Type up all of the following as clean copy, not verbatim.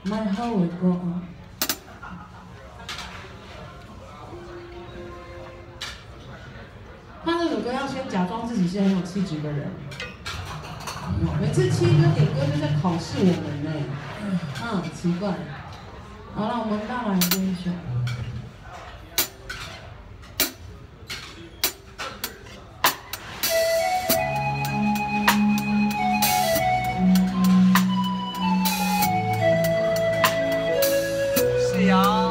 My heart will go on。唱这首歌要先假装自己是很有气质的人。每次七哥点歌就在考试我们呢，奇怪。好了，我们再来这一首。 是呀。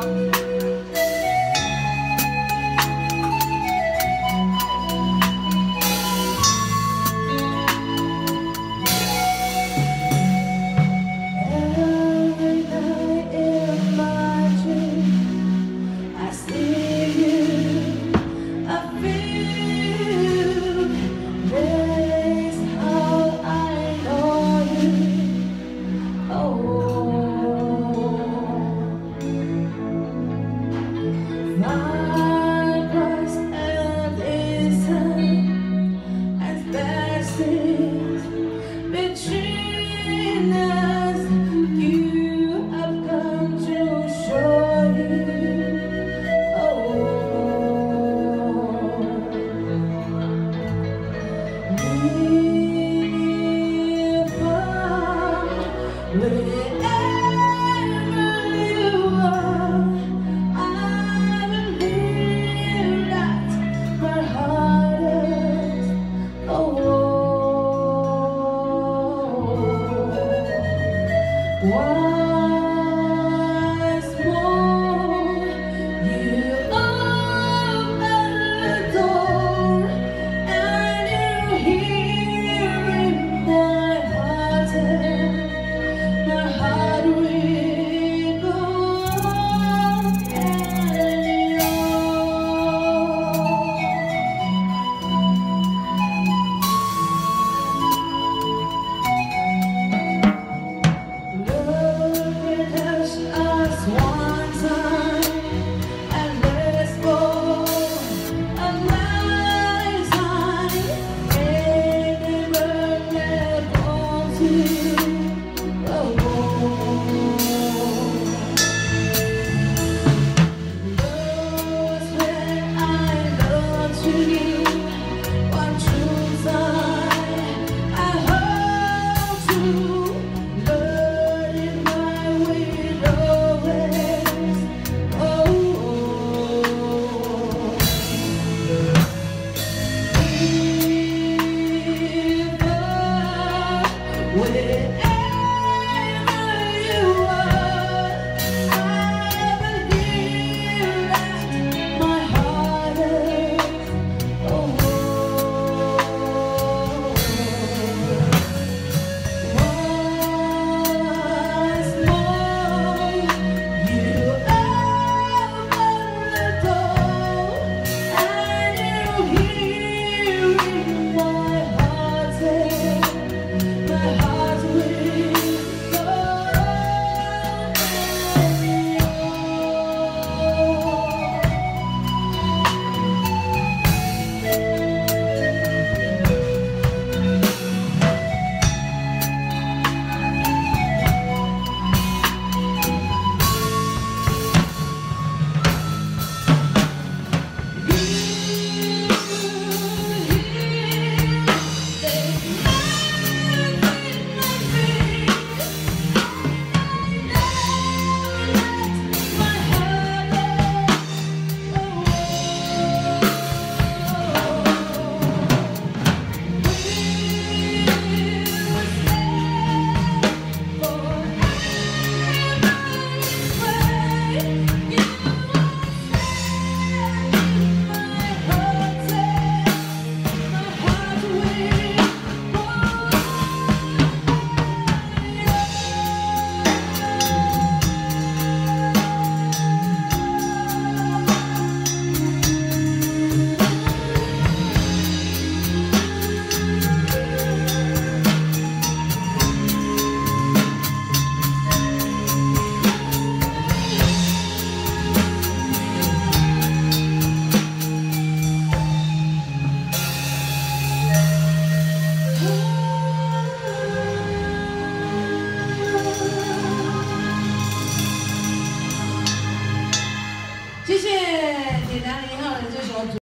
谢谢铁男1号的这首。